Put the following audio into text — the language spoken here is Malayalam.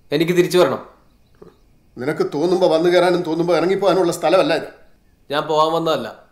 എനിക്ക് തിരിച്ചു വരണം. നിനക്ക് തോന്നുമ്പോൾ വന്നു കയറാനും തോന്നുമ്പോൾ ഇറങ്ങിപ്പോകാനുള്ള സ്ഥലമല്ല ഇത്. ഞാൻ പോകാൻ വന്നതല്ല.